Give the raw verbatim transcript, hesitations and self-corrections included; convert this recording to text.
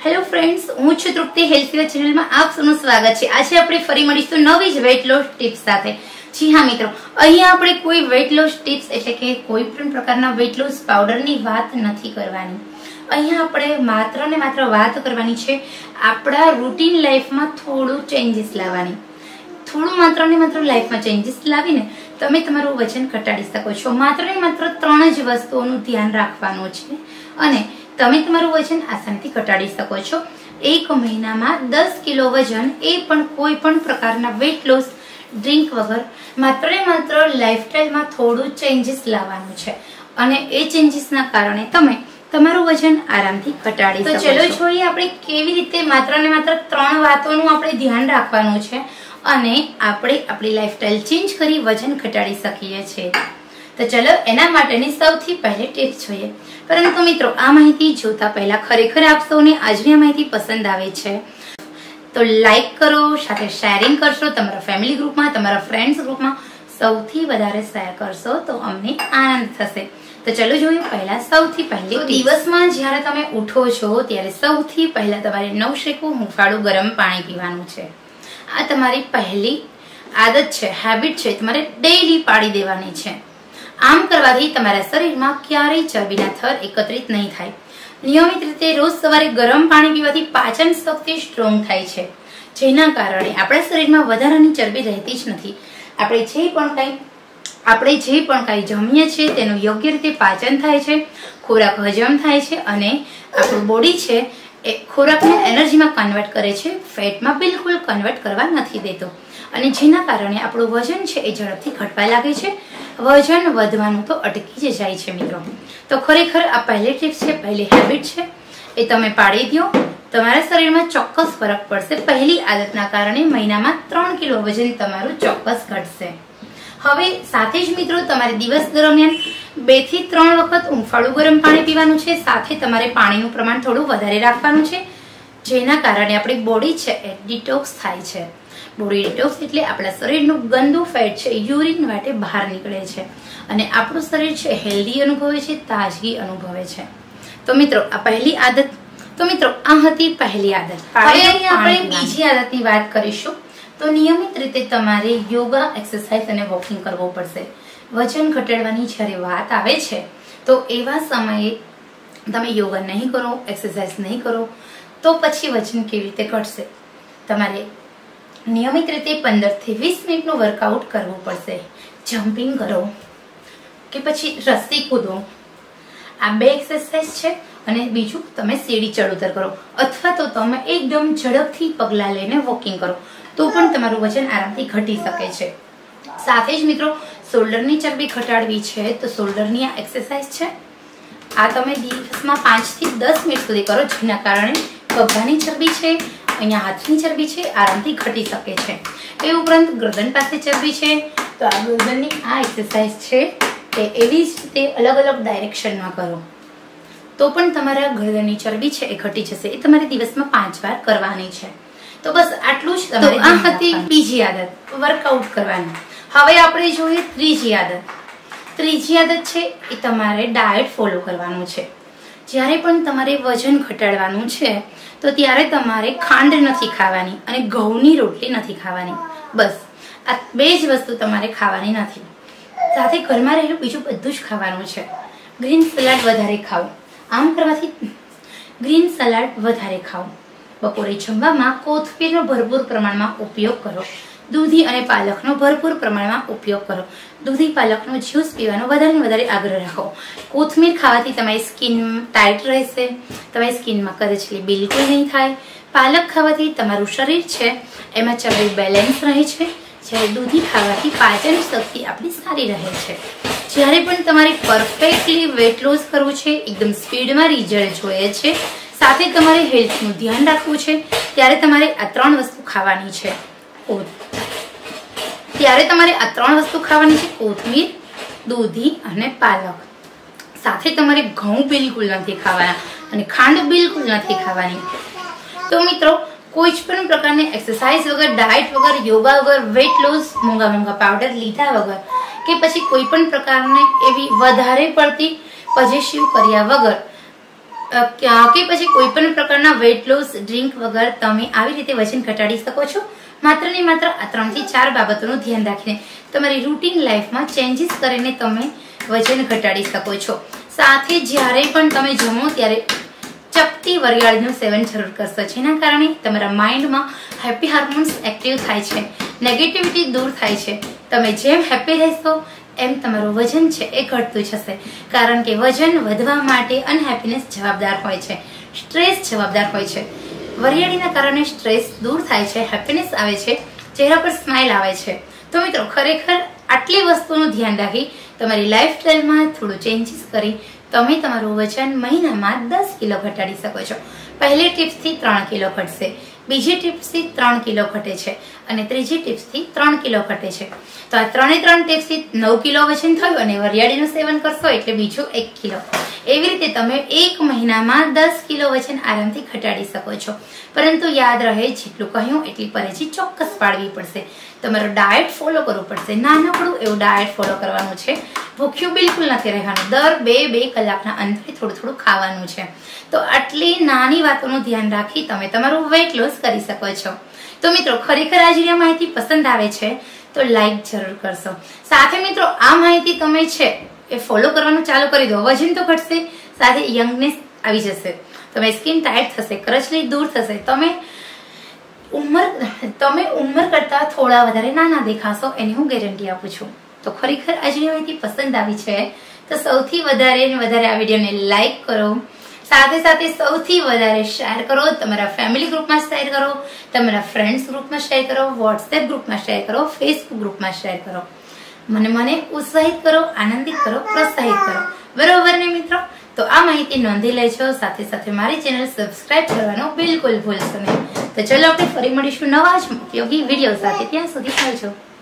Hello friends, हूँ છું તૃપ્તિ healthy channel માં આપ સૌનું સ્વાગત છે। આજે આપણે ફરી મળીશું નવી જ વેટ લોસ ટિપ્સ સાથે। જી હા મિત્રો, અહીંયા આપણે કોઈ વેટ લોસ ટિપ્સ એટલે કે કોઈ પણ પ્રકારના વેટ લોસ પાવડરની વાત નથી કરવાની। અહીંયા આપણે માત્ર ને માત્ર વાત કરવાની છે આપણા રૂટીન લાઈફમાં થોડું ચેન્જીસ લાવવાની। થોડું માત્ર ને માત્ર લાઈફમાં ચેન્જીસ લાવીને તમે તમારું વજન ઘટાડી શકો છો। માત્ર ને માત્ર ત્રણ જ વસ્તુઓનું ધ્યાન રાખવાનું છે અને તમે તમારું વજન આસાનીથી ઘટાડી શકો છો। એક મહિનામાં દસ કિલો વજન, એ પણ કોઈ પણ પ્રકારના વેટ લોસ ડ્રિંક વગર માત્ર ને માત્ર લાઈફસ્ટાઈલમાં થોડું ચેન્જીસ લાવવાનું છે અને એ ચેન્જીસના કારણે તમે તમારું વજન આરામથી ઘટાડી શકો છો। તો ચલો જોઈએ આપણે કેવી રીતે માત્ર ને માત્ર ત્રણ વાતોનું આપણે ધ્યાન રાખવાનું છે અને આપણે આપણી લાઈફસ્ટાઈલ ચેન્જ કરી વજન ઘટાડી શકીએ છીએ। તો ચલો એના માટેની સૌથી પહેલી ટિપ્સ જોઈએ। પરંતુ મિત્રો, આ માહિતી જોતા પહેલા ખરેખર આપ સૌને આજની આ માહિતી પસંદ આવે છે તો લાઈક કરો, સાથે શેરિંગ કરશો તમારા ફેમિલી ગ્રુપમાં, તમારા ફ્રેન્ડ્સ ગ્રુપમાં સૌથી વધારે શેર કરશો તો અમને આનંદ થશે। તો ચલો જોઈએ પહેલા સૌથી પહેલી દિવસમાં જ્યારે તમે ઉઠો છો ત્યારે સૌથી પહેલા તમારે નવશેકું હૂંફાળું ગરમ પાણી પીવાનું છે। આ તમારી પહેલી આદત છે, હેબિટ છે, તમારે ડેઈલી પાડી દેવાની છે। આમ કરવાથી તમારા શરીરમાં ક્યારેય ચરબીના થર એકત્રિત નહીં થાય। નિયમિત રીતે રોજ સવારે ગરમ પાણી પીવાથી પાચન શક્તિ સ્ટ્રોંગ થાય છે, જેના કારણે આપણા શરીરમાં વધારાની ચરબી રહેતી જ નથી। આપણે જે પણ કંઈ આપણે જે પણ કંઈ જમીએ છીએ તેનું યોગ્ય રીતે પાચન થાય છે, ખોરાક હજમ થાય છે અને આપણું બોડી છે એ ખોરાકને એનર્જીમાં કન્વર્ટ કરે છે, ફેટમાં બિલકુલ કન્વર્ટ કરવા નથી દેતો અને જેના કારણે આપણું વજન છે એ ઝડપથી ઘટવા લાગે છે। વજન વધવાનું તો અટકી જ જાય છે મિત્રો। તો ખરેખર આ પહેલી ટિપ્સ છે, પહેલી હેબિટ છે, એ તમે પાડી દો, તમારા શરીરમાં ચોક્કસ ફરક પડશે। પહેલી આદતના કારણે મહિનામાં ત્રણ કિલો વજન તમારું ચોક્કસ ઘટશે। હવે સાથે જ મિત્રો, તમારે દિવસ દરમિયાન બે થી ત્રણ વખત હૂંફાળું ગરમ પાણી પીવાનું છે, સાથે તમારે પાણીનું પ્રમાણ થોડું વધારે રાખવાનું છે, જેના કારણે આપણી બોડી છે એ ડિટોક્સ થાય છે। બોડી ડિટોક્સ એટલે આપણા શરીરનું ગંદુ ફેટ છે યુરિન વાટે બહાર નીકળે છે અને આપણું શરીર છે હેલ્ધી અનુભવે છે, તાજગી અનુભવે છે। તો મિત્રો, આ પહેલી આદત તો મિત્રો આ હતી પહેલી આદત। હવે આપણે બીજી આદતની વાત કરીશું। તો નિયમિત રીતે તમારે યોગા, એક્સરસાઇઝ અને વોકિંગ કરવું પડશે। વજન ઘટાડવાની જ્યારે વાત આવે છે તો એવા સમયે તમે યોગા નહીં કરો, એક્સરસાઇઝ નહીં કરો તો પછી વજન કેવી રીતે ઘટશે? તમારે નિયમિત રીતે પંદર થી વીસ મિનિટનું વર્કઆઉટ કરવું પડશે। જમ્પિંગ કરો કે પછી રસ્સી કૂદો, આ બે એક્સરસાઇઝ છે અને બીજું તમે સીડી ચડ ઉતર કરો અથવા તો તમે એકદમ ઝડપથી પગલા લઈને વોકિંગ કરો તો પણ તમારું વજન આરામથી ઘટી શકે છે। સાથે જ મિત્રો, શોલ્ડરની ચરબી ઘટાડવી છે તો શોલ્ડરની આ એક્સરસાઇઝ છે, આ તમે દિવસમાં પાંચ થી દસ મિનિટ સુધી કરો, જેના કારણે ખભાની ચરબી છે, અહીંયા હાથની ચરબી છે આરામથી ઘટી શકે છે। એ ઉપરાંત ગરદન પાસે ચરબી છે તો આ ગરદનની આ એક્સરસાઇઝ છે એ એવી જ રીતે અલગ અલગ ડાયરેક્શનમાં કરો તો પણ તમારા ગરદનની ચરબી છે એ ઘટી જશે। એ તમારે દિવસમાં પાંચ વાર કરવાની છે। તો બસ આટલું જ। તો આ હતી બીજી આદત, વર્કઆઉટ કરવાની। હવે આપણે જોઈએ ત્રીજી આદત। ત્રીજી આદત છે એ તમારે ડાયટ ફોલો કરવાનું છે। જ્યારે પણ તમારે વજન ઘટાડવાનું છે તો ત્યારે તમારે ખાંડ નથી ખાવાની અને ઘઉંની રોટલી નથી ખાવાની। બસ આ બે જ વસ્તુ તમારે ખાવાની નથી, સાથે ઘરમાં રહેલું બીજું બધું જ ખાવાનું છે। ગ્રીન સલાડ વધારે ખાઓ। આમ કરવાથી ગ્રીન સલાડ વધારે ખાઓ। બપોરે જમવામાં કોથમીરનો ભરપૂર પ્રમાણમાં ઉપયોગ કરો। દૂધી અને પાલકનો ભરપૂર પ્રમાણમાં ઉપયોગ કરો। દૂધી પાલકનો જ્યુસ પીવાનો વધારે વધારે આગ્રહ રાખો। કોથમીર ખાવાથી તમારી સ્કિન ટાઈટ રહેશે, તમારી સ્કિનમાં કરચલી બિલકુલ નહીં થાય। પાલક ખાવાથી તમારું શરીર છે એમાં ચરબી બેલેન્સ રહે છે, જ્યારે દૂધી ખાવાથી પાચન શક્તિ આપણી સારી રહે છે। જ્યારે પણ તમારે પરફેક્ટલી વેટ લોસ કરવું છે, એકદમ સ્પીડમાં રિઝલ્ટ જોઈએ છે, સાથે તમારે હેલ્થનું ધ્યાન રાખવું છે, ત્યારે તમારે આ ત્રણ વસ્તુ ખાવાની છે। ત્યારે તમારે આ ત્રણ વસ્તુ ખાવાની છે, કોથમીર, દૂધી અને પાલક। સાથે તમારે ઘઉં બિલકુલ નથી ખાવાના અને ખાંડ બિલકુલ નથી ખાવાની। તો મિત્રો, કોઈ જ પણ પ્રકારની એક્સરસાઇઝ વગર, ડાયટ વગર, યોગા વગર, વેટ લોસ મોંઘા મોંઘા પાવડર લીધા વગર કે પછી કોઈ પણ પ્રકારની એવી વધારે પડતી પોઝિટિવ કર્યા વગર કે પછી કોઈ પણ પ્રકારના વેટ લોસ ડ્રિંક વગર તમે આવી રીતે વજન ઘટાડી શકો છો। માત્ર ને માત્ર આ ત્રણ થી ચાર બાબતોનું ધ્યાન રાખીને તમારી રૂટીન લાઈફમાં ચેન્જીસ કરીને તમે વજન ઘટાડી શકો છો। સાથે જ્યારે પણ તમે જમો ત્યારે ચપટી વરિયાળીનું સેવન જરૂર કરશો, જેના કારણે તમારા માઇન્ડમાં હેપી હાર્મોન્સ એક્ટિવ થાય છે, નેગેટિવિટી દૂર થાય છે। તમે જેમ હેપી રહેશો એમ તમારું વજન છે એ ઘટતું જશે, કારણ કે વજન વધવા માટે અનહેપીનેસ જવાબદાર હોય છે, સ્ટ્રેસ જવાબદાર હોય છે। વરિયાળીના કારણે સ્ટ્રેસ દૂર થાય છે, હેપીનેસ આવે છે, ચહેરા પર સ્માઇલ આવે છે। તો મિત્રો ખરેખર આટલી વસ્તુનું ધ્યાન રાખી તમારી લાઈફસ્ટાઈલમાં થોડું ચેન્જીસ કરી તમે તમારું વજન મહિનામાં દસ કિલો ઘટાડી શકો છો। પહેલી ટિપ્સથી ત્રણ કિલો ઘટશે, બીજી ટિપ્સથી ત્રણ કિલો ઘટે છે અને ત્રીજી ટિપ્સથી ત્રણ કિલો ઘટે છે। તો આ ત્રણે ત્રણ ટિપ્સથી નવ કિલો વજન થયું અને વરિયાળીનું સેવન કરશો એટલે બીજું એક કિલો। એવી રીતે તમે એક મહિનામાં દસ કિલો વજન આરામથી ઘટાડી શકો છો। પરંતુ યાદ રહે, જેટલું કહ્યું એટલી પરેજી ચોક્કસ પાડવી પડશે। તમારું ડાયટ ફોલો કરવું પડશે, નાનકડું એવું ડાયટ ફોલો કરવાનું છે, ભૂખ્યું બિલકુલ નથી રહેવાનું, દર બે બે કલાકના અંતરે થોડું થોડું ખાવાનું છે। તો આટલી નાની વાતોનું ધ્યાન રાખી તમે તમારું વેઇટ લોસ કરી શકો છો। તો મિત્રો ખરેખર આજની આ માહિતી પસંદ આવે છે તો લાઈક જરૂર કરશો। સાથે મિત્રો આ માહિતી તમે છે એ ફોલો કરવાનું ચાલુ કરી દો, વજન તો ઘટશે, સાથે યંગનેસ આવી જશે, તમે સ્કિન ટાઈટ થશે, કરચલી દૂર થશે, તમે ઉંમર તમે ઉંમર કરતા થોડા વધારે નાના દેખાશો, એની હું ગેરંટી આપું છું। તો ખરેખર આજની માહિતી પસંદ આવી છે તો સૌથી વધારે ને વધારે આ વિડીયોને લાઈક કરો, સાથે સાથે સૌથી વધારે શેર કરો, તમારા ફેમિલી ગ્રુપમાં શેર કરો, તમારા ફ્રેન્ડ્સ ગ્રુપમાં શેર કરો, વોટ્સએપ ગ્રુપમાં શેર કરો, ફેસબુક ગ્રુપમાં શેર કરો। મને મને ઉત્સાહિત કરો, આનંદિત કરો, પ્રોત્સાહિત કરો, બરોબર ને મિત્રો? તો આ માહિતી નોંધી લેજો, સાથે સાથે મારી ચેનલ સબસ્ક્રાઇબ કરવાનું બિલકુલ ભૂલશો નહીં। તો ચલો આપણે ફરી મળીશું નવા જ ઉપયોગી વિડીયો સાથે, ત્યાં સુધી આવજો।